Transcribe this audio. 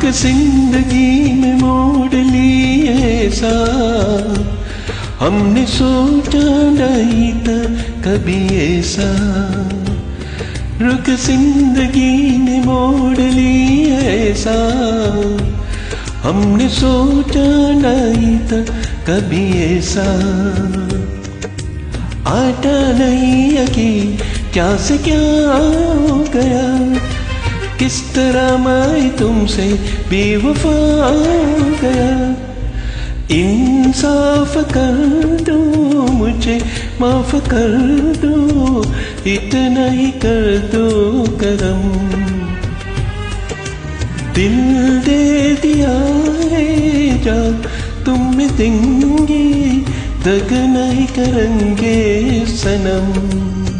जिंदगी में मोड़ लिए ऐसा हमने सोचा नहीं था कभी ऐसा। रुक जिंदगी ने मोड़ लिए ऐसा हमने सोचा नहीं था कभी ऐसा। आता नहीं यकीन क्या से क्या हो गया, किस तरह मैं तुमसे बेवफा हो गया। इंसाफ कर दो मुझे, माफ कर दो, इतना ही कर दो करम। दिल दे दिया है जा तुम देंगे, दग नहीं करेंगे सनम।